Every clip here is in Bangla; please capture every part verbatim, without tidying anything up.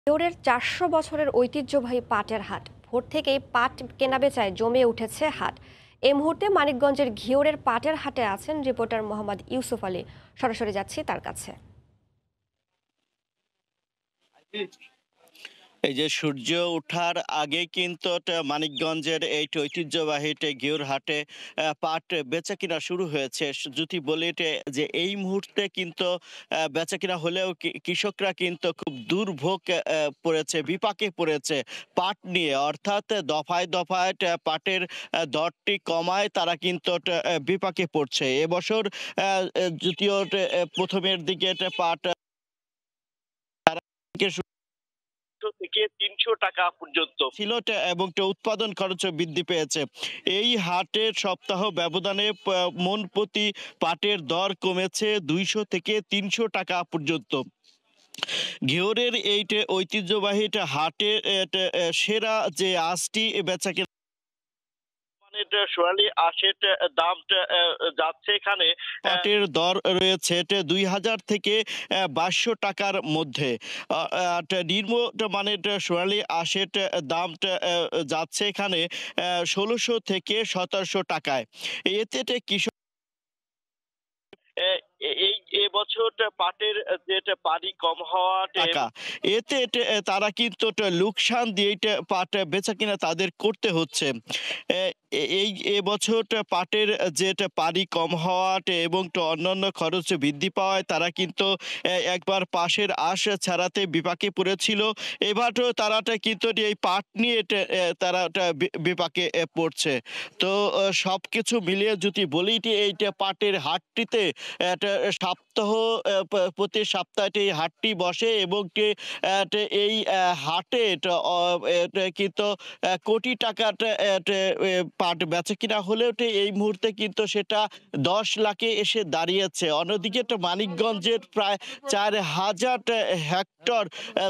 ঘিওরের চারশো বছরের ঐতিহ্যবাহী পাটের হাট। ভোর থেকেই পাট কেনাবেচায় জমে উঠেছে হাট। এই মুহূর্তে মানিকগঞ্জের ঘিওরের পাটের হাটে আছেন রিপোর্টার মোহাম্মদ ইউসুফ আলী। সরাসরি যাচ্ছি তার কাছে। এই যে সূর্য ওঠার আগে কিন্তু মানিকগঞ্জের এই ঐতিহ্যবাহী ঘিওর হাটে পাট বেচা কিনা শুরু হয়েছে। যদি বলি যে এই মুহূর্তে কিন্তু বেচা কিনা হলেও কৃষকরা কিন্তু খুব দুর্ভোগ পড়েছে, বিপাকে পড়েছে পাট নিয়ে, অর্থাৎ দফায় দফায় পাটের দরটি কমায় তারা কিন্তু বিপাকে পড়ছে। এবছর যদিও প্রথমের দিকে পাট থেকে তিনশো টাকা পর্যন্ত ছিল এবং উৎপাদন খরচ বৃদ্ধি পেয়েছে। এই হাটের সপ্তাহ ব্যবধানে মন প্রতি পাটের দর কমেছে দুইশো থেকে তিনশো টাকা পর্যন্ত। ঘিওরের এই ঐতিহ্যবাহী হাটে সেরা যে আঁশটি বেচা সোনালী আঁশের দাম যাচ্ছে এখানে পাটের দর রয়েছে দুই হাজার থেকে বাইশশো টাকার মধ্যে। নিম্ন মানের সোনালী আঁশের দাম যাচ্ছে এখানে ষোলোশো থেকে সতেরোশো টাকায়। এতে কৃষক এই এবছর পাটের যে পানি কম হওয়া টাকা, এতে তারা কিন্তু লোকসান দিয়ে পাট বেচা কিনা তাদের করতে হচ্ছে। এই এবছর পাটের যে পানি কম হওয়া এবং অন্যান্য খরচ বৃদ্ধি পাওয়ায় তারা কিন্তু একবার পাশের আঁশ ছাড়াতে বিপাকে পড়েছিল। এবার তারা কিন্তু এই পাট নিয়ে তারা বিপাকে পড়ছে। তো সবকিছু মিলিয়ে যদি বলি এইটা পাটের হাটটিতে সপ্তাহ প্রতি সপ্তাহে হাটটি বসে এবং এই হাটে কিন্তু কোটি টাকার পাট বেচা কিনা হলেও এই মুহূর্তে কিন্তু সেটা দশ লাখে এসে দাঁড়িয়েছে। অন্যদিকে মানিকগঞ্জের প্রায় চার হাজার হেক্টর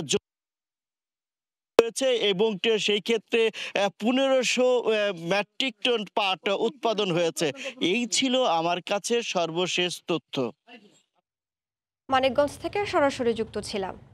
এবং সেই ক্ষেত্রে পনেরোশো মেট্রিক টন পাট উৎপাদন হয়েছে। এই ছিল আমার কাছে সর্বশেষ তথ্য। মানিকগঞ্জ থেকে সরাসরি যুক্ত ছিলাম।